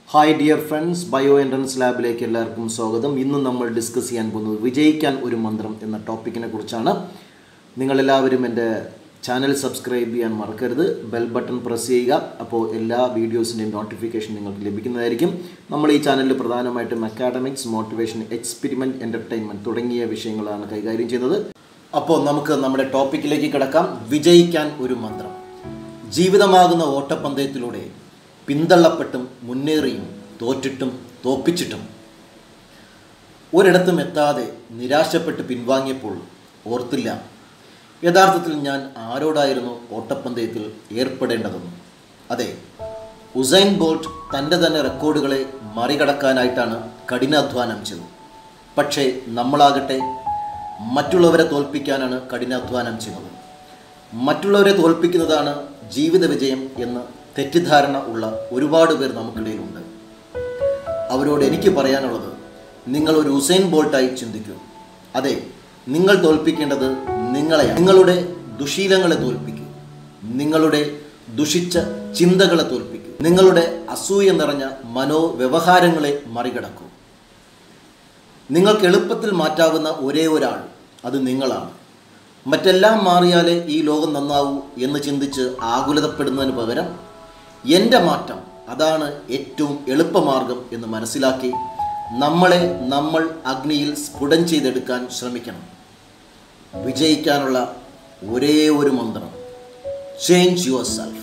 Hi dear friends, bio entrance ലാബിലേക്ക് എല്ലാവർക്കും സ്വാഗതം. ഇന്ന് നമ്മൾ ഡിസ്കസ് ചെയ്യാൻ പോകുന്നത് വിജയിക്കാൻ ഒരു മന്ത്രം എന്ന ടോപ്പിക്കിനെ കുറിച്ചാണ്. നിങ്ങളെല്ലാവരും എൻ്റെ ചാനൽ സബ്സ്ക്രൈബ് ചെയ്യാൻ മറക്കരുത്. ബെൽ ബട്ടൺ പ്രസ് ചെയ്യുക. അപ്പോൾ എല്ലാ വീഡിയോസിൻ്റെയും നോട്ടിഫിക്കേഷൻ നിങ്ങൾക്ക് ലഭിക്കുന്നതായിരിക്കും. നമ്മൾ ഈ ചാനലിൽ പ്രധാനമായിട്ടും അക്കാഡമിക്സ്, മോട്ടിവേഷൻ, എക്സ്പെരിമെൻറ്റ്, എൻ്റർടൈൻമെൻറ്റ് തുടങ്ങിയ വിഷയങ്ങളാണ് കൈകാര്യം ചെയ്യുന്നത്. അപ്പോൾ നമുക്ക് നമ്മുടെ ടോപ്പിക്കിലേക്ക് കിടക്കാം. വിജയിക്കാൻ ഒരു മന്ത്രം. ജീവിതമാകുന്ന ഓട്ടപ്പന്തയത്തിലൂടെ പിന്തള്ളപ്പെട്ടും മുന്നേറിയും തോറ്റിട്ടും തോപ്പിച്ചിട്ടും ഒരിടത്തും എത്താതെ നിരാശപ്പെട്ട് പിൻവാങ്ങിയപ്പോൾ ഓർത്തില്ല, യഥാർത്ഥത്തിൽ ഞാൻ ആരോടായിരുന്നു ഓട്ടപ്പന്തയത്തിൽ ഏർപ്പെടേണ്ടതെന്ന്. അതെ, ഉസൈൻ ബോൾട്ട് തൻ്റെ തന്നെ റെക്കോർഡുകളെ മറികടക്കാനായിട്ടാണ് കഠിനാധ്വാനം ചെയ്തത്. പക്ഷേ നമ്മളാകട്ടെ മറ്റുള്ളവരെ തോൽപ്പിക്കാനാണ് കഠിനാധ്വാനം ചെയ്യുന്നത്. മറ്റുള്ളവരെ തോൽപ്പിക്കുന്നതാണ് ജീവിത വിജയം എന്ന് തെറ്റിദ്ധാരണ ഉള്ള ഒരുപാട് പേർ നമുക്കിടയിലുണ്ട്. അവരോട് എനിക്ക് പറയാനുള്ളത്, നിങ്ങൾ ഒരു ഉസൈൻ ബോൾട്ടായി ചിന്തിക്കൂ. അതെ, നിങ്ങൾ തോൽപ്പിക്കേണ്ടത് നിങ്ങളെയാണ്. നിങ്ങളുടെ ദുശീലങ്ങളെ തോൽപ്പിക്കൂ, നിങ്ങളുടെ ദുഷിച്ച ചിന്തകളെ തോൽപ്പിക്കൂ, നിങ്ങളുടെ അസൂയ നിറഞ്ഞ മനോവ്യവഹാരങ്ങളെ മറികടക്കൂ. നിങ്ങൾക്ക് എളുപ്പത്തിൽ മാറ്റാവുന്ന ഒരേ ഒരാൾ അത് നിങ്ങളാണ്. മറ്റെല്ലാം മാറിയാലേ ഈ ലോകം നന്നാവൂ എന്ന് ചിന്തിച്ച് ആകുലതപ്പെടുന്നതിന് പകരം എൻ്റെ മാറ്റം അതാണ് ഏറ്റവും എളുപ്പമാർഗം എന്ന് മനസ്സിലാക്കി നമ്മൾ അഗ്നിയിൽ സ്ഫുടം ചെയ്തെടുക്കാൻ ശ്രമിക്കണം. വിജയിക്കാനുള്ള ഒരേ ഒരു മന്ത്രം: ചേഞ്ച് യുവർ സെൽഫ്.